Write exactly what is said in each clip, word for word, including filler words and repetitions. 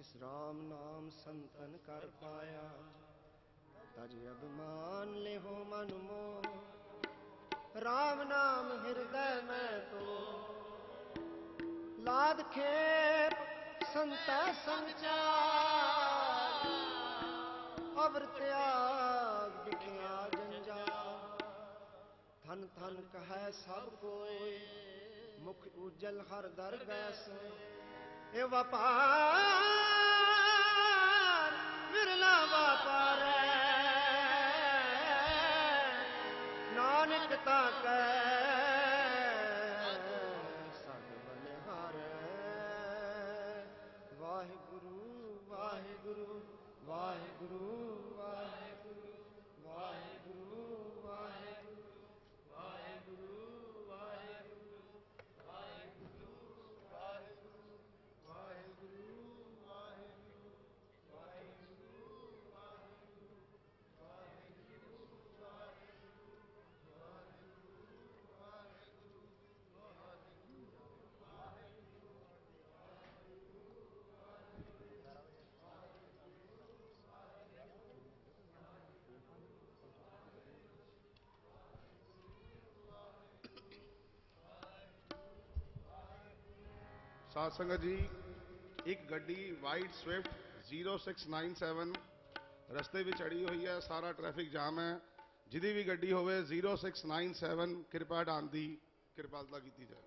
जिस राम नाम संतन कर पाया, तज अभिमान ले हो मन मोह, राम नाम हृदय में तो लाद खेप संत संचार, अवर त्याग बिखिया जंजाल। थन थन कहे सब कोई, मुख उज्जल हर दर बैसो, ए व्यापार विरला व्यापार, नानक ताकै सद बलिहार। वाहिगुरु वाहिगुरु वाहिगुरु वाहिगुरु वाहिगुरु वाहिगुरु वाहिगुरु वाहिगुरु वाहिगुरु वाहिगुरु वाहिगुरु वाहिगुरु वाहिगुरु ਸਾਧ ਸੰਗਤ ਜੀ, ਇੱਕ ਗੱਡੀ white Swift zero six nine seven ਰਸਤੇ ਵਿੱਚ ਅੜੀ ਹੋਈ ਹੈ। ਸਾਰਾ ਟ੍ਰੈਫਿਕ ਜਾਮ ਹੈ। ਜਿਹਦੀ ਵੀ ਗੱਡੀ ਹੋਵੇ ਜ਼ੀਰੋ ਸਿਕਸ ਨਾਈਨ ਸੈਵਨ ਕਿਰਪਾ ਹਟਾਉਣ ਦੀ ਕਿਰਪਾਲਤਾ ਕੀਤੀ ਜਾਏ।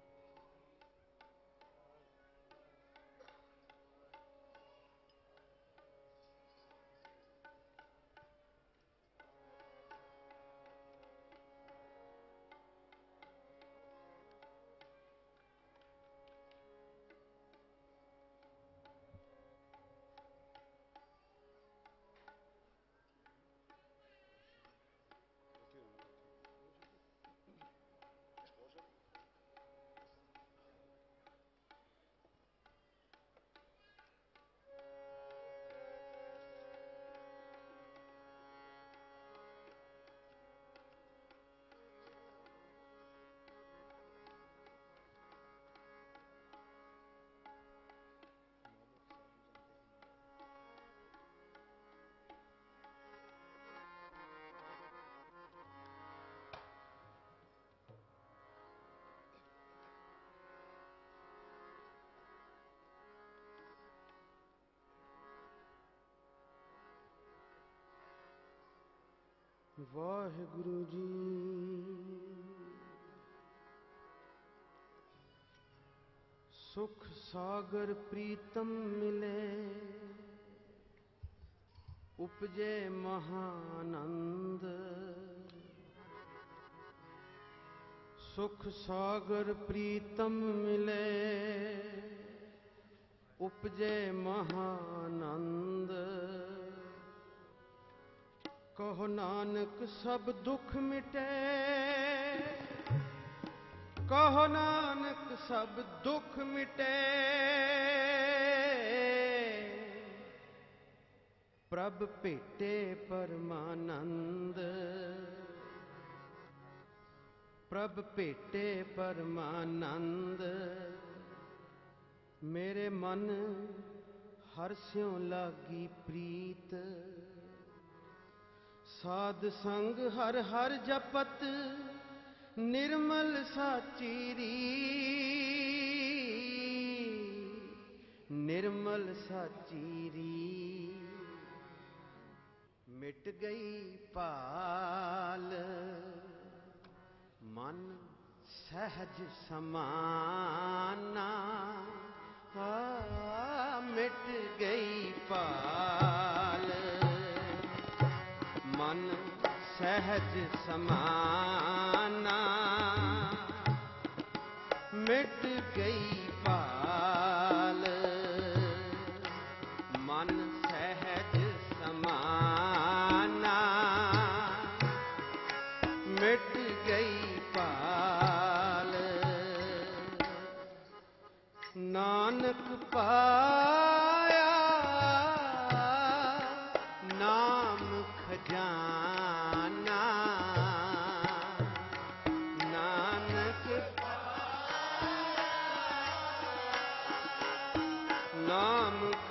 ਵਾਹਿਗੁਰੂ ਜੀ। ਸੁਖ ਸਾਗਰ ਪ੍ਰੀਤਮ ਮਿਲੇ, ਉਪਜੇ ਮਹਾਨੰਦ। ਸੁਖ ਸਾਗਰ ਪ੍ਰੀਤਮ ਮਿਲੇ, ਉਪਜੇ ਮਹਾਨੰਦ। ਕਹੋ ਨਾਨਕ ਸਭ ਦੁੱਖ ਮਿਟੇ, ਕਹੋ ਨਾਨਕ ਸਭ ਦੁੱਖ ਮਿਟੇ। ਪ੍ਰਭ ਭੇਟੇ ਪਰਮਾਨੰਦ, ਪ੍ਰਭ ਭੇਟੇ ਪਰਮਾਨੰਦ। ਮੇਰੇ ਮਨ ਹਰਸਿਉ ਲਾਗੀ ਪ੍ਰੀਤ, ਸਾਧ ਸੰਗ ਹਰ ਹਰ ਜਪਤ, ਨਿਰਮਲ ਸਾਚੀ ਰੀਤ, ਨਿਰਮਲ ਸਾਚੀ ਰੀਤ। ਮਿਟ ਗਈ ਭਾਲ, ਮਨ ਸਹਿਜ ਸਮਾਨਾ। ਮਿਟ ਗਈ ਭਾਲ, ਮਨ ਸਹਿਜ ਸਮਾਨਾ। ਮਿਟ ਗਈ ਭਾਲ, ਮਨ ਸਹਿਜ ਸਮਾਨਾ। ਮਿਟ ਗਈ ਭਾਲ, ਨਾਨਕ ਪਾਇਆ ਨਾਮ ਖਜ਼ਾਨਾ। ਨਾਨਕ ਪਾਇਆ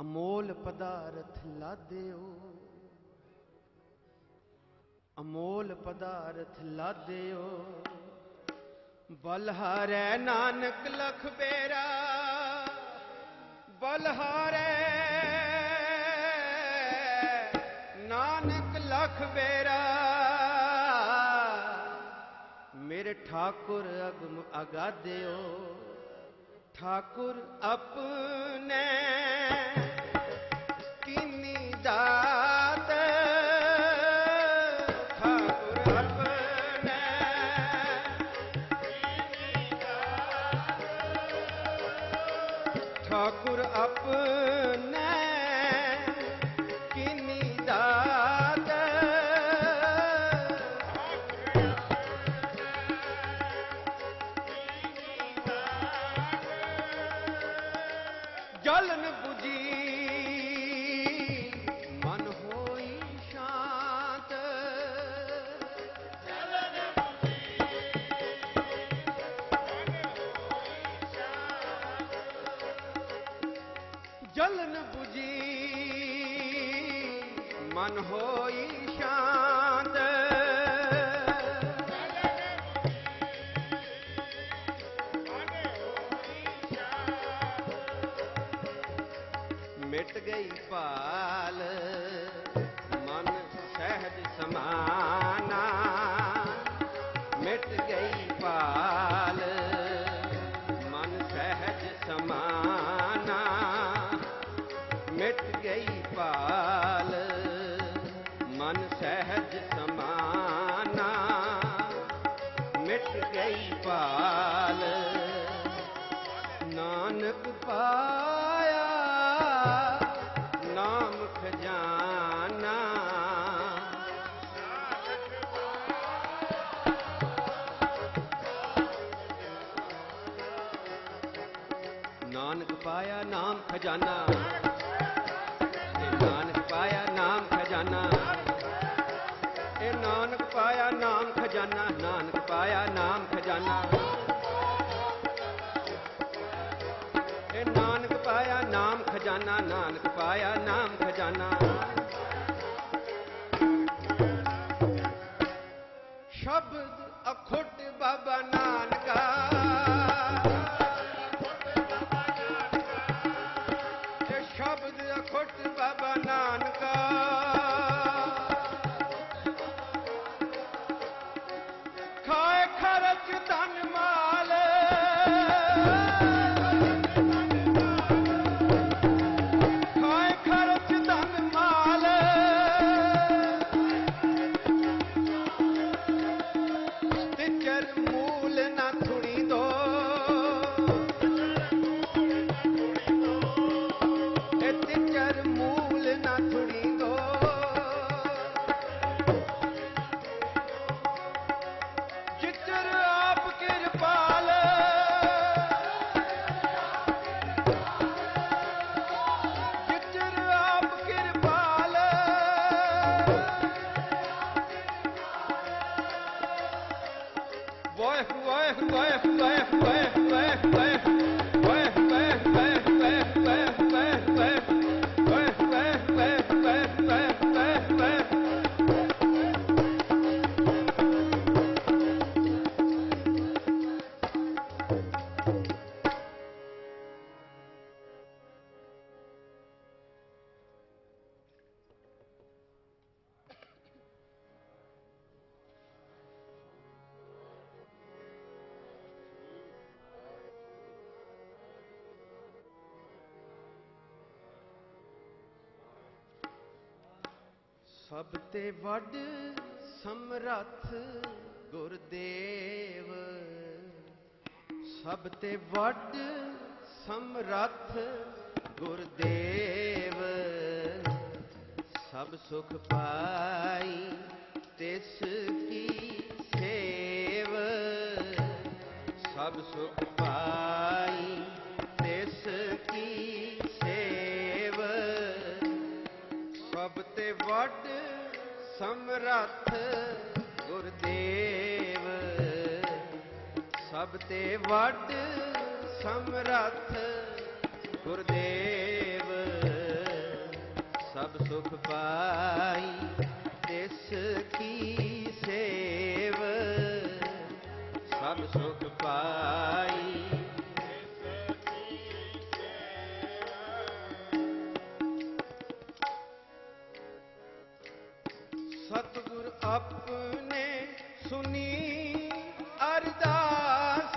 ਅਮੋਲ ਪਦਾਰਥ ਲਾਦਿਓ, ਅਮੋਲ ਪਦਾਰਥ ਲਾਦਿਓ, ਬਲਹਾਰੈ ਨਾਨਕ ਲਖ ਬੇਰਾ, ਬਲਹਾਰੈ ਨਾਨਕ ਲਖ ਬੇਰਾ। ਮੇਰੇ ਠਾਕੁਰ ਅਗਮ ਅਗਾਦਿਓ, ਠਾਕੁਰ ਆਪਣੇ ਕੀਨੀ ਦਾਤ, ਠਾਕੁਰ ਆਪਣੇ ਕੀਨੀ ਦਾਤ, ਠਾਕੁਰ ਆਪਣੇ ਕੀਨੀ ਦਾਤ। ਜਲਨ 부ਜੀ ਮਨ ਹੋਈ ਸ਼ਾਂਤ, ਜਲਨ 부ਜੀ ਜਲਨ 부ਜੀ ਮਨ ਹੋਈ ਸ਼ਾਂਤ। ਮਿਟ ਗਈ ਭਾਲ ਮਨ ਸਹਿਜ ਸਮਾਨਾ, ਮਿਟ ਗਈ ਭਾਲ ਮਨ ਸਹਿਜ ਸਮਾਨਾ, ਮਿਟ ਗਈ ਭਾਲ ਮਨ ਸਹਿਜ ਸਮਾਨਾ, ਮਿਟ ਗਈ ਭਾਲ ਨਾਨਕ ਪਾਇਆ ਨਾਮ ਖਜ਼ਾਨਾ। ਨਾਨਕ ਪਾਇਆ ਨਾਮ ਖਜ਼ਾਨਾ, ਇਹ ਨਾਨਕ ਪਾਇਆ ਨਾਮ ਖਜ਼ਾਨਾ, ਇਹ ਨਾਨਕ ਪਾਇਆ ਨਾਮ ਖਜ਼ਾਨਾ, ਨਾਨਕ ਪਾਇਆ ਨਾਮ ਖਜ਼ਾਨਾ, ਇਹ ਨਾਨਕ ਪਾਇਆ ਨਾਮ ਖਜ਼ਾਨਾ, ਨਾਨਕ ਪਾਇਆ ਨਾਮ ਖਜ਼ਾਨਾ। ਸ਼ਬਦ ਅਖੁੱਟ ਬਾਬਾ ਨਾਨਕਾ, ਇਹ ਸ਼ਬਦ ਅਖੁੱਟ ਬਾਬਾ ਨਾਨਕਾ, ਖਾਏ ਖਰਚ ਧਨ ਮਾਲ, ਸਭ ਤੇ ਵੱਡ ਸਮਰੱਥ ਗੁਰਦੇਵ, ਸਭ ਤੇ ਵੱਡ ਸਮਰੱਥ ਗੁਰਦੇਵ, ਸਭ ਸੁਖ ਪਾਈ ਤਿਸ ਕੀ ਸੇਵ, ਸਭ ਸੁਖ ਪਾਈ ਤਿਸ ਕੀ ਸੇਵ, ਸਭ ਤੇ ਵੱਡ ਸਮਰੱਥ ਗੁਰਦੇਵ, ਸਭ ਤੇ ਵੱਡ ਸਮਰੱਥ ਗੁਰਦੇਵ। ਸੁਖ ਪਾਈ ਤਿਸ ਕੀ ਸੇਵ, ਸਭ ਸੁਖ ਪਾਈ ਸਤਿਗੁਰ ਆਪਣੇ ਸੁਨੀ ਅਰਦਾਸ,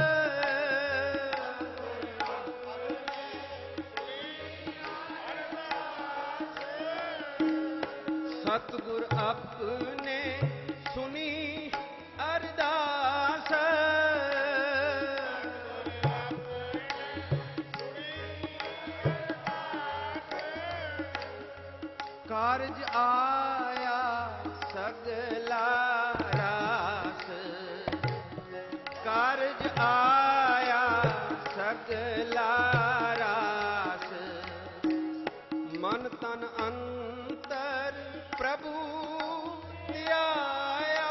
ਸਤਿਗੁਰ ਆਪਣੇ ਸੁਨੀ ਅਰਦਾਸ, ਕਾਰਜ ਆਇਆ ਸਗਲਾ ਰਾਸ, ਕਾਰਜ ਆਇਆ ਸਗਲਾ ਰਾਸ, ਮਨ ਤਨ ਅੰਤਰ ਪ੍ਰਭੂ ਧਿਆਇਆ,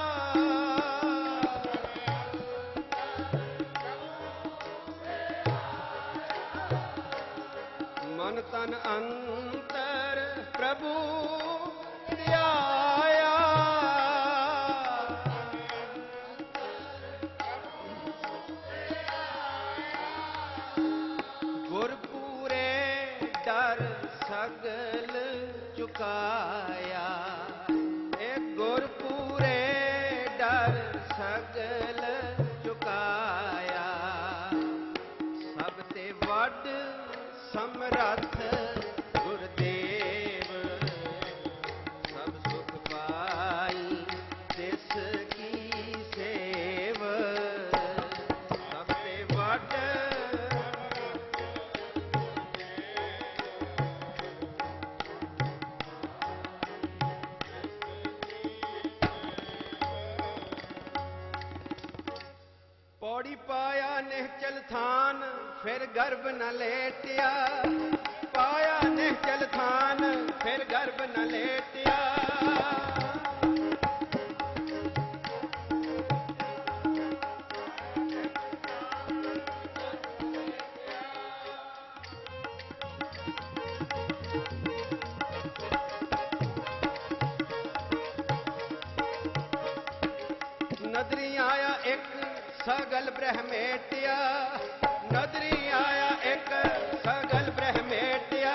ਮਨ ਤਨ ਅੰਤਰ ਪ੍ਰਭੂ ਧਿਆਇਆ, ਗੁਰਪੂਰੇ ਡਰ ਸਗਲ ਚੁਕਾਇਆ, ਇਹ ਗੁਰਪੂਰੇ ਡਰ ਸਗਲ ਚੁਕਾਇਆ, ਸਭ ਤੇ ਵੱਡ ਸਮਰੱਥ ਗੁਰਦੇਵ, ਸਭ ਸੁਖ ਪਾਈ ਤਿਸ ਕੀ ਸੇਵ, ਸਭ ਤੇ ਵੱਡ ਪੌੜੀ ਪਾਇਆ ਨਿਹਚਲ ਥਾਨ, ਫਿਰ ਗਰਭ ਨ ਲੇਟਿਆ, ਪਾਇਆ ਨਿਹਚਲ ਥਾਨ, ਫਿਰ ਗਰਭ ਨ ਲੇਟਿਆ, ਨਦਰੀ ਆਇਆ ਇੱਕ ਸਗਲ ਬ੍ਰਹਮੇਟਿਆ, ਨਦਰੀ ਆਇਆ ਇੱਕ ਸਗਲ ਬ੍ਰਹਮੇਟਿਆ,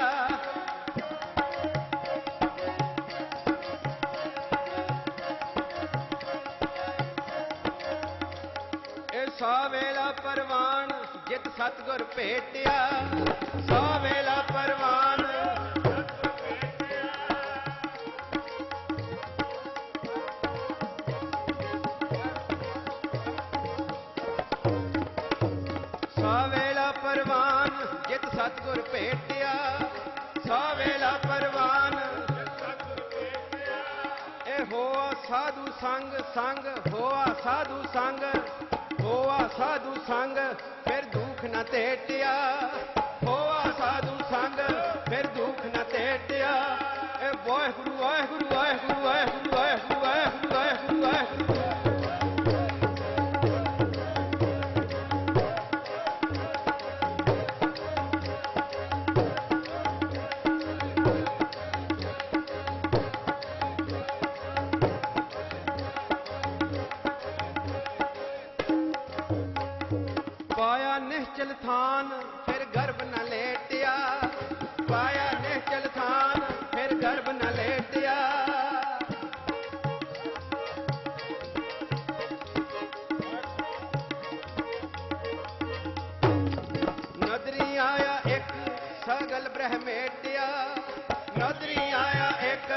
ਇਹ ਸਾ ਵੇਲਾ ਪਰਵਾਨ ਜਿਤ ਸਤਿਗੁਰ ਭੇਟਿਆ, ਸਾ ਵੇਲਾ ਪਰਵਾਨ ਪਰਵਾਨ ਜਿਤ ਸਤਿਗੁਰ ਭੇਟਿਆ, ਸਾ ਵੇਲਾ ਪਰਵਾਨ ਇਹ ਹੋਆ ਸਾਧੂ ਸੰਗ, ਸੰਗ ਹੋਆ ਸਾਧੂ ਸੰਗ, ਹੋਆ ਸਾਧੂ ਸੰਗ, ਫਿਰ ਦੁੱਖ ਨ ਤੇਟਿਆ, ਹੋਆ ਸਾਧੂ ਸੰਗ, ਫਿਰ ਦੁੱਖ ਨ ਤੇਟਿਆ, ਇਹ ਵਾਹਿਗੁਰੂ ਵਾਹਿਗੁਰੂ ਵਾਹਿਗੁਰੂ ਵਾਹਿਗੁਰੂ ਵਾਹਿਗੁਰੂ ਵਾਹਿਗੁਰੂ ਵਾਹਿਗੁਰੂ ਵਾਹਿਗੁਰੂ। ਪਾਇਆ ਨਿਹਚਲ ਥਾਨ, ਫਿਰ ਗਰਭ ਨ ਲੇਟਿਆ, ਪਾਇਆ ਨਿਹਚਲ ਥਾਨ, ਫਿਰ ਗਰਭ ਨ ਲੇਟਿਆ, ਨਦਰੀ ਆਇਆ ਇੱਕ ਸਗਲ ਬ੍ਰਹਮੇਟਿਆ, ਨਦਰੀ ਆਇਆ ਇੱਕ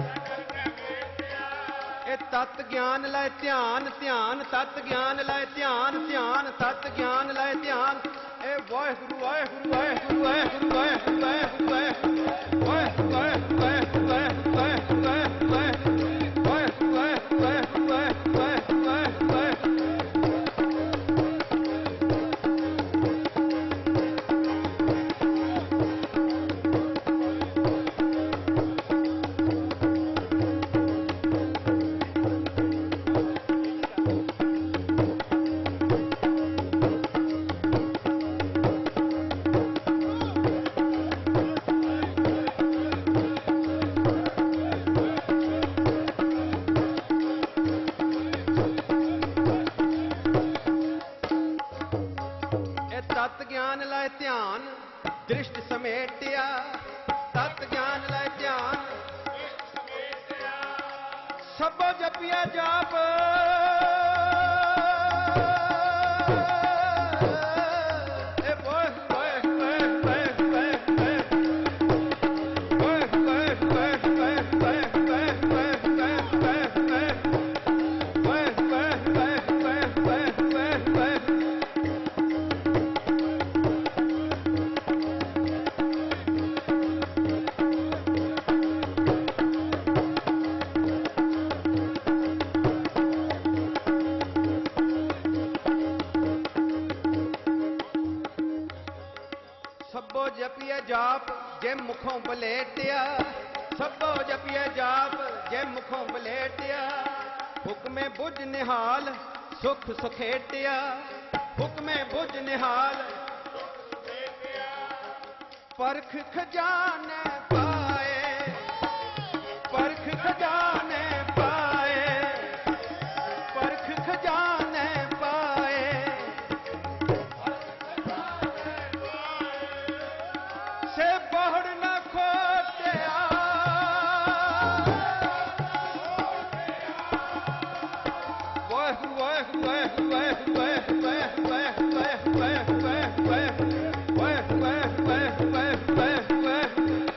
ਇਹ ਤਤ ਗਿਆਨ ਲੈ ਧਿਆਨ, ਧਿਆਨ ਤਤ ਗਿਆਨ ਲੈ ਧਿਆਨ, ਧਿਆਨ ਤਤ ਗਿਆਨ ਲੈ ਧਿਆਨ, ਇਹ ਵਾਹਿਗੁਰੂ ਵਾਹਿਗੁਰੂ ਵਾਹਿਗੁਰੂ ਵਾਹਿਗੁਰੂ ਵਾਹਿਗੁਰੂ ਵਾਹਿਗੁਰੂ ਵਾਹਿਗੁਰੂ ਵਾਹਿਗੁਰੂ ਵਾਹਿਗੁਰੂ ਵਾਹਿਗੁਰੂ ਵਾਹਿਗੁਰੂ ਵਾਹਿਗੁਰੂ ਵਾਹਿਗੁਰੂ ਵਾਹਿਗੁਰੂ ਵਾਹਿਗੁਰੂ ਵਾਹਿਗੁਰੂ ਵਾਹਿਗੁਰੂ। बलेटिया तत ज्ञान लै ध्यान सबो जपिया जाप सब्बो जपिए जाप जे मुखों बलेटिया सब्बो जपिए जाप जे मुखों बलेटिया हुक्मे बुझ निहाल सुख सुखेटिया हुक्मे बुझ निहाल परख खजाने पाए परख खजाने पाए परख खजाने पाए से बहुड़ न खोटिया वाह वाह वाह वाह वाह वाह वाह वाह वाह वाह वाह वाह वाह वाह वाह वाह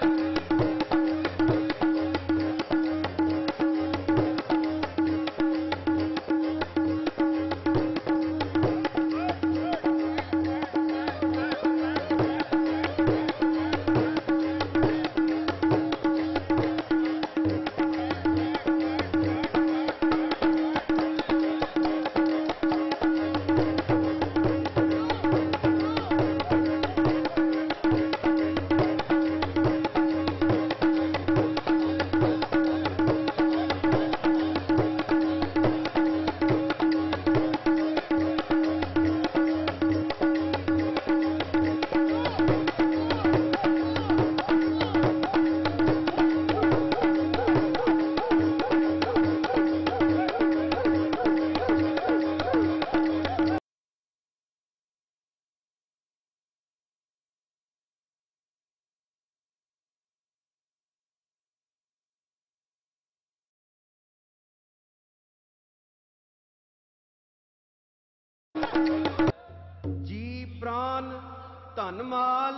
जी प्राण धन माल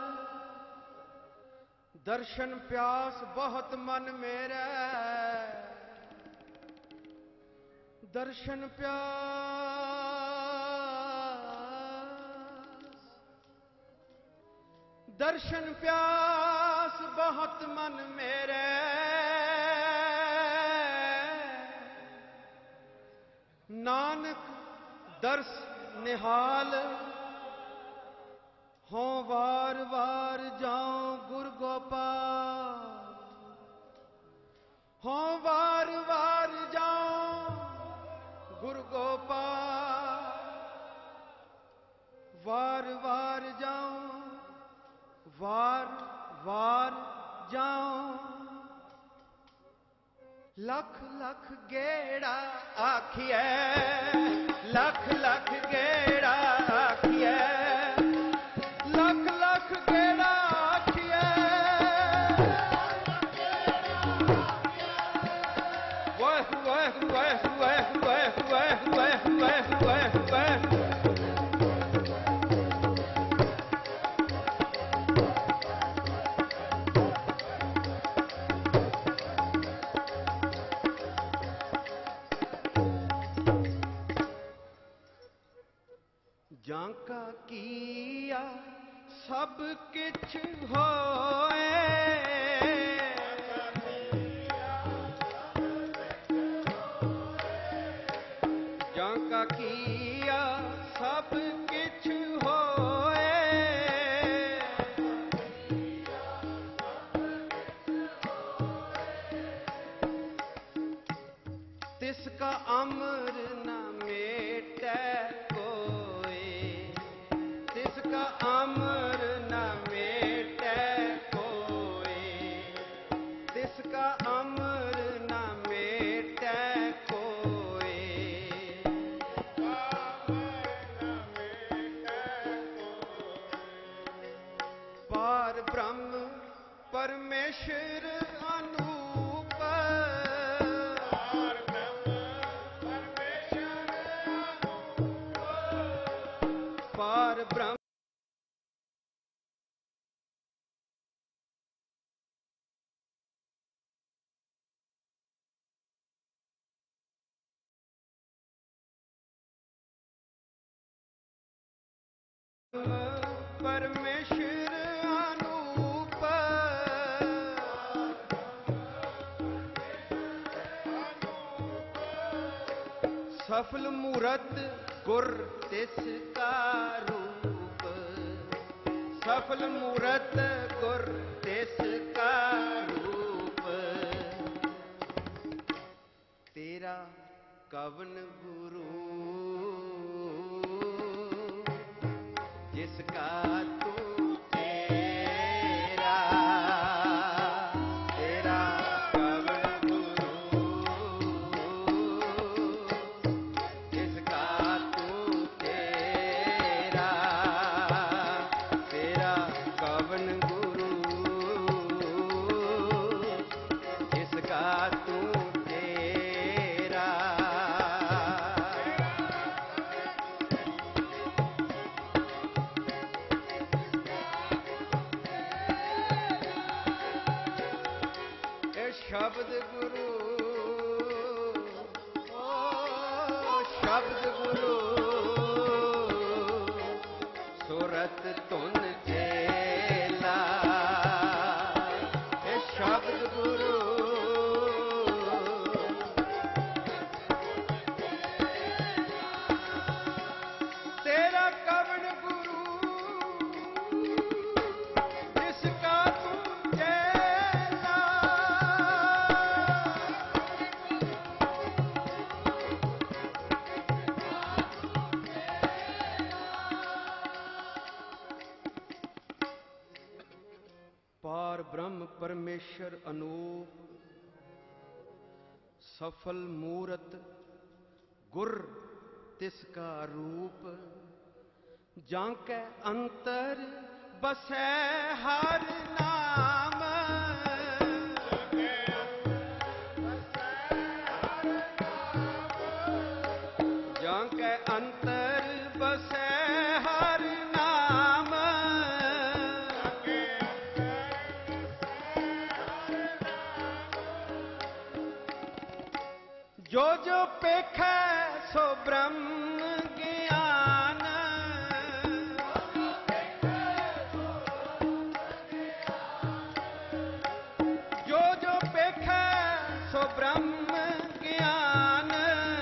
दर्शन प्यास बहुत मन मेरा दर्शन प्यास दर्शन प्यास बहुत मन मेरे नानक दर्श निहाल हो वार वार जाऊं गुर गोपाल हो वार वार जाऊं गुर गोपाल वार वार जाऊं वार वार जाऊं लख लख गेड़ा आखिए लख लख गेड़ा आखिए लख लख गेड़ा आखिए वाह वाह वाह वाह वाह वाह वाह वाह वाह वाह जांका किया सब किछ होए जांका किया सब किछ होए तिसका अमर न मेटे तिसका अमर न मेटे कोई तिसका अमर न मेटे कोई पार ਬ੍ਰਹਮ ਪਰਮੇਸ਼ਰ ਅਨੂਪ ਪਾਰ ਬ੍ਰਹਮ ਪਰਮੇਸ਼ਰ ਅਨੂਪ ਪਾਰ ਬ੍ਰਹਮ ਪਰਮੇਸ਼ਰ ਅਨੂਪ ਸਫਲ ਮੂਰਤ ਗੁਰ ਤਿਸ ਕਾ ਰੂਪ ਸਫਲ ਮੂਰਤ ਗੁਰ ਤਿਸ ਕਾ ਰੂਪ ਤੇਰਾ ਕਵਨ ਗੁਰੂ जिसका तू तेरा तेरा कवन गुरु जिसका तू तेरा तेरा कवन गुरु जिसका तू तेरा ਸ਼ਬਦ ਗੁਰੂ ਓ ਸ਼ਬਦ ਗੁਰੂ ਸੁਰਤ ਧੁਨ ਚੇਲਾ ਇਹ ਸ਼ਬਦ ਗੁਰੂ ਤੇਰਾ ਕਵਣ ਗੁਰੂ ਜਿਸ ਕਾ ਤੂੰ ਚੇਲਾ पार ब्रह्म परमेश्वर अनूप सफल मूरत गुर तिसका रूप जांके अंतर बसै हर नाम जांके अंतर बसै हर नाम जो जो पेखै सो ब्रह्म ज्ञान जो जो पेखै सो ब्रह्म ज्ञान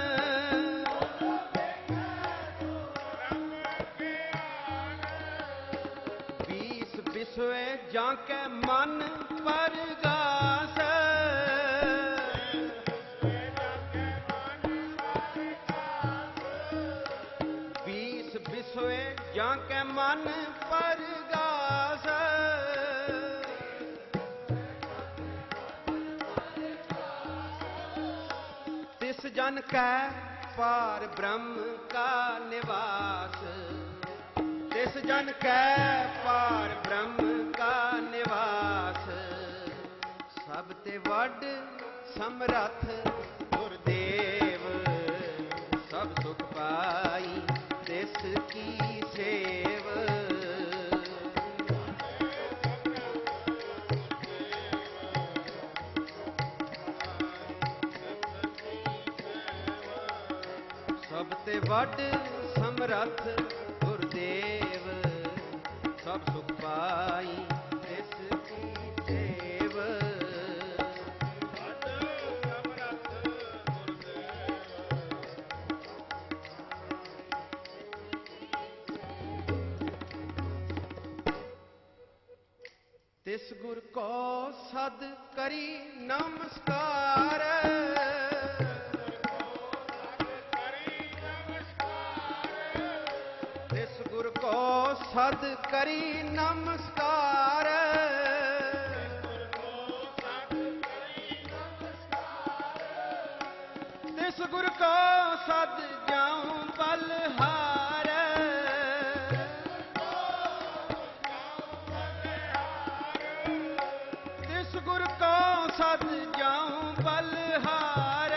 बीस बिसवे जाके मन परगास बिसवे जाके मन परगास तिस जन कै पार ब्रह्म का निवास तिस जन कै पार ब्रह्म का निवास सब ते वड समरथ गुरदेव सब सुख पाई तिस की सेव सब ते वड समरथ गुरदेव सब सुख पाई तिस की सेव तिस गुर को सद करी नमस्कार तिस गुर को सद करी नमस्कार तिस गुर को सद जाऊं बलहार सद जाऊं बलहार।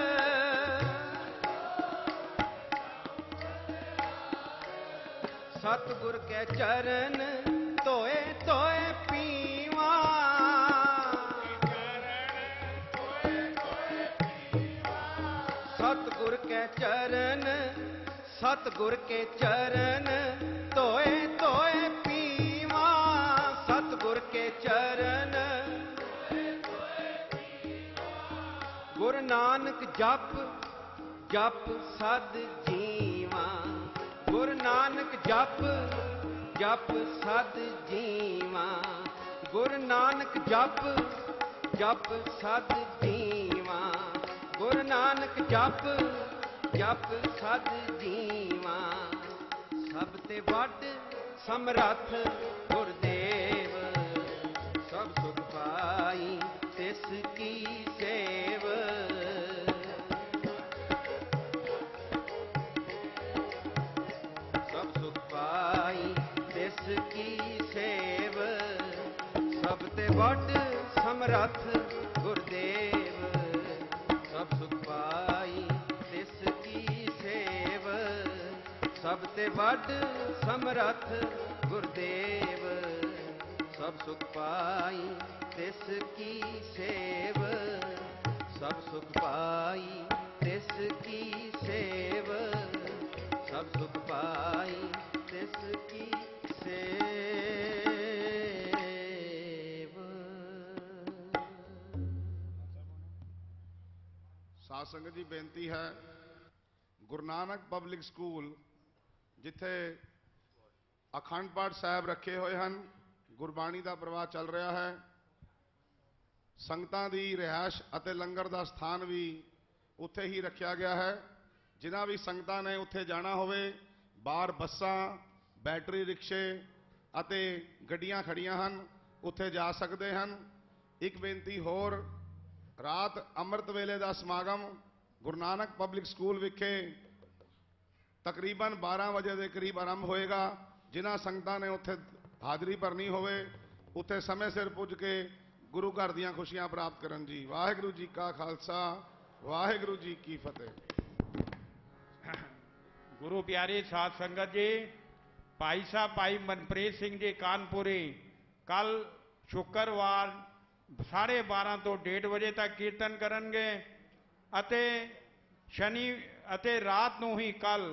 सतगुर के चरण तोए तोए पीवा। सतगुर के चरण सतगुर के चरण तोए तोए पीवा। सतगुर के चरण गुरु नानक जप जप सद जीवा। गुरु नानक जप जप सद जीवा। गुरु नानक जप जप सद जीवा। गुरु नानक जप जप सद जीवा। सब ते वड समरथ गुरदेव। सब सुख पाई तिस की सेव। सब सुख पाई तिस की सेव। सब ते वड समरथ गुरदेव। सब सुख पाई तिस की सेव। सब ते वड समरथ गुरदेव। सब सुख पाई तिस की सेव। सब सुख पाई तिस की सेव। सब सुख पाई तिस की सेव। ਸਾਧ ਸੰਗਤ ਜੀ ਬੇਨਤੀ ਹੈ, ਗੁਰੂ ਨਾਨਕ ਪਬਲਿਕ ਸਕੂਲ ਜਿੱਥੇ ਅਖੰਡ ਪਾਠ ਸਾਹਿਬ ਰੱਖੇ ਹੋਏ ਹਨ, ਗੁਰਬਾਣੀ ਦਾ ਪ੍ਰਵਾਹ ਚੱਲ ਰਿਹਾ ਹੈ, ਸੰਗਤਾਂ ਦੀ ਰਿਹਾਇਸ਼ ਅਤੇ ਲੰਗਰ ਦਾ ਸਥਾਨ ਵੀ ਉੱਥੇ ਹੀ ਰੱਖਿਆ ਗਿਆ ਹੈ। ਜਿਨ੍ਹਾਂ ਵੀ ਸੰਗਤਾਂ ਨੇ ਉੱਥੇ ਜਾਣਾ ਹੋਵੇ, ਬਾਹਰ ਬੱਸਾਂ, ਬੈਟਰੀ ਰਿਕਸ਼ੇ ਅਤੇ ਗੱਡੀਆਂ ਖੜੀਆਂ ਹਨ, ਉੱਥੇ ਜਾ ਸਕਦੇ ਹਨ। ਇੱਕ ਬੇਨਤੀ ਹੋਰ, ਰਾਤ ਅੰਮ੍ਰਿਤ ਵੇਲੇ ਦਾ ਸਮਾਗਮ ਗੁਰੂ ਨਾਨਕ ਪਬਲਿਕ ਸਕੂਲ ਵਿਖੇ ਤਕਰੀਬਨ ਬਾਰਾਂ ਵਜੇ ਦੇ ਕਰੀਬ ਆਰੰਭ ਹੋਏਗਾ। ਜਿਨ੍ਹਾਂ ਸੰਗਤਾਂ ਨੇ ਉੱਥੇ ਹਾਜ਼ਰੀ ਭਰਨੀ ਹੋਵੇ, ਉੱਥੇ ਸਮੇਂ ਸਿਰ ਪੁੱਜ ਕੇ ਗੁਰੂ ਘਰ ਦੀਆਂ ਖੁਸ਼ੀਆਂ ਪ੍ਰਾਪਤ ਕਰਨ ਜੀ। ਵਾਹਿਗੁਰੂ ਜੀ ਕਾ ਖਾਲਸਾ, ਵਾਹਿਗੁਰੂ ਜੀ ਕੀ ਫਤਿਹ। गुरु प्यारे साध संगत जी, भाई साहब भाई मनप्रीत सिंह जी कानपुरी कल शुक्रवार साढ़े बारह तो डेढ़ बजे तक कीर्तन करनगे अते शनि अते रात नूं ही कल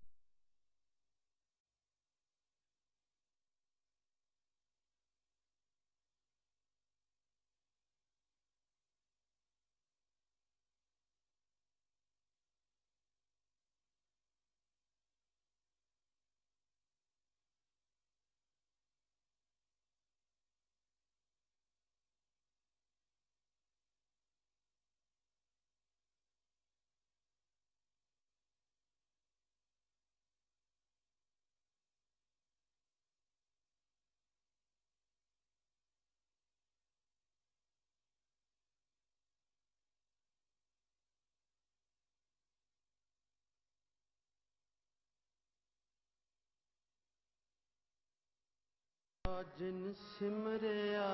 जिन सिमरिया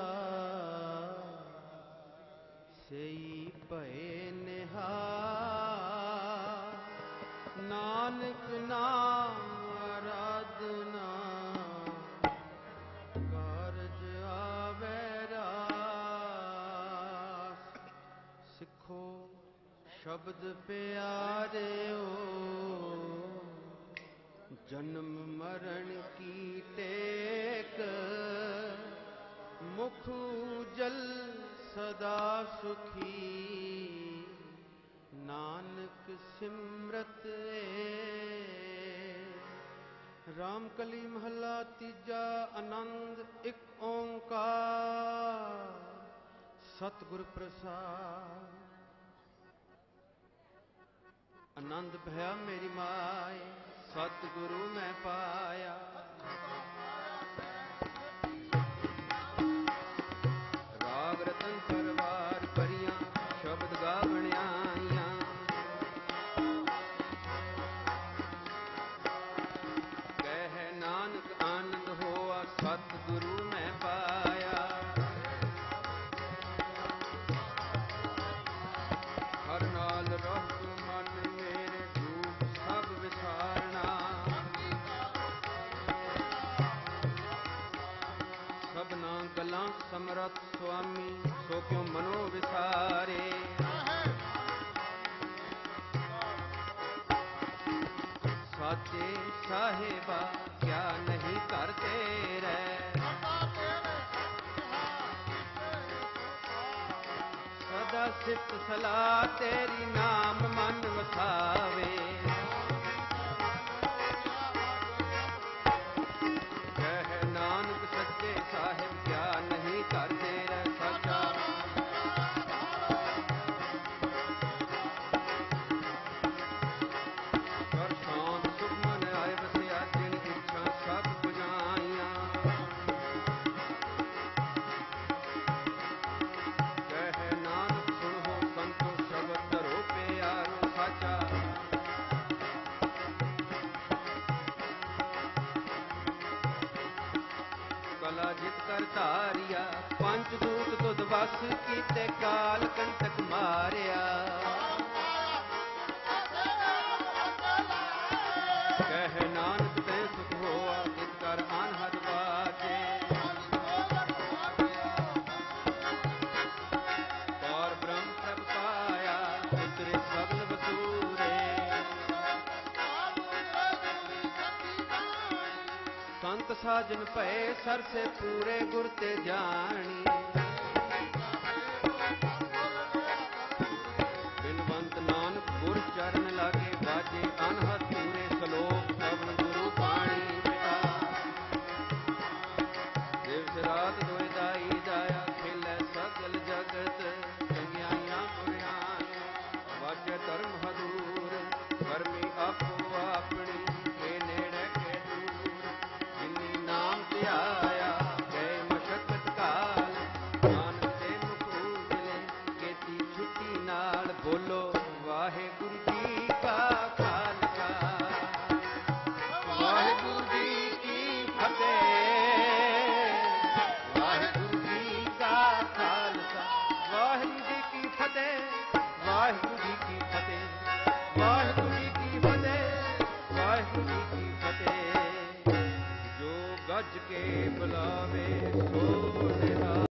सेई भय निहार। नानक नाम आराधना कारज आवे रास। सिखो शब्द प्यारे हो जन्म मरण की टेक। मुख जल सदा सुखी नानक सिमरत ए। राम कली महला तीजा आनंद एक ओंकार सतगुर प्रसाद। आनंद भया मेरी माए सतगुरु मैं पाया। राग रतन परवार परियां शब्द गावण आईयां। कह नानक आनंद होआ सतगुरु मैं पाया। ਰਥ ਸੁਆਮੀ ਸੋ ਕਿਉ ਮਨੋ ਵਿਸਾਰੇ। ਸਾਚੇ ਸਾਹਿਬਾ ਕਿਆ ਨਹੀਂ ਘਰ ਤੇਰੇ, ਸਦਾ ਸਿਫਤ ਸਲਾਹ ਤੇਰੀ ਨਾਮ ਮਨ ਵਸਾਵੇ। ਕਹਿ ਨਾਨਕ ਸੱਚੇ ਸਾਹਿਬ ਕਿਆ ਨਹੀਂ ਘਰ ਤੇਰੇ, ਸਾਚਾ ਕਰ ਸ਼ਾਂਤ ਸੁਖ ਮਨ ਆਏ ਵਸਿਆ, ਜਿਨ ਇੱਛਾ ਸਭ ਪੁਜਾਈਆਂ। ਕਹਿ ਨਾਨਕ ਸੁਣੋ ਸੰਤੋ ਸ਼ਬਦ ਧਰੋ ਪਿਆਰੋ, ਸਾਚਾ ਕਲਾ ਜਿਤ ਕਰ ਧਾਰਿਆ, ਪੰਜ ਦੂਤ ਤੁਧ ਵਸ ਕੀਤੇ, ਕਾਲ ਕੰਟਕ ਮਾਰਿਆ। ਕਹਿ ਨਾਨਕ ਤੈ ਸੁਖ ਹੋਆ, ਜਿਤ ਕਰ ਅਨਹਦ ਬਾਜੇ। ਪਾਰ ਬ੍ਰਹਮ ਪ੍ਰਭ ਪਾਇਆ, ਉਤਰੇ ਸਗਲ ਵਸੂਰੇ। ਸੰਤ ਸਾਜਨ ਭਏ ਸਰਸੇ ਪੂਰੇ, ਗੁਰ ਤੇ ਜਾਣੀ। ਬਿਨਵੰਤ ਨਾਨਕ ਗੁਰ ਚਰਨ ਲਾਗੇ, ਬਾਜੇ ਅਨਹਦ ਪੂਰੇ। ਸਲੋਕ ਪਵਨ ਗੁਰੂ ਬਾਣੀ ਪਿਆ, ਦਿਵਸ ਰਾਤ ਦੋਇ ਦਾਈ ਦਾਇਆ। ਖੇਲੇ ਸਗਲ ਜਗਤ ਚੰਗਿਆਈਆਂ ਬੁਰਿਆਈਆਂ, ਵਾਜੇ ਧਰਮ ਹਦੂਰ। ਕਰਮੀ ਆਪੋ ਆਪਣੀ, ਕੇ ਨੇੜੇ ਕੇ ਦੂਰ। ਜਿਨੀ ਨਾਮ ਧਿਆਇਆ ਗਏ ਮਸ਼ਕਤ ਕਾਲ, ਨਾਨਕ ਤੇ ਮੁਖ ਉਜਲੇ ਕੀਤੀ ਛੁੱਟੀ ਨਾਲ। ਬੋਲੋ ਵਾਹਿਗੁਰੂ ਜੀ ਕਾ ਖਾਲਸਾ, ਵਾਹਿਗੁਰੂ ਜੀ ਕੀ ਫਤਿਹ। ਵਾਹਿਗੁਰੂ ਜੀ ਕਾ ਖਾਲਸਾ, ਵਾਹਿਗੁਰੂ ਜੀ ਕੀ ਫਤਿਹ। ਵਾਹਿਗੁਰੂ ਜੀ ਕੀ ਫਤਿਹ, ਵਾਹਿਗੁਰੂ ਜੀ ਕੀ ਫਤਿਹ, ਵਾਹਿਗੁਰੂ ਜੀ ਕੀ ਫਤਿਹ। ਜੋ ਗੱਜ ਕੇ ਬੁਲਾਵੇ ਸੋ ਨਿਹਾਲ।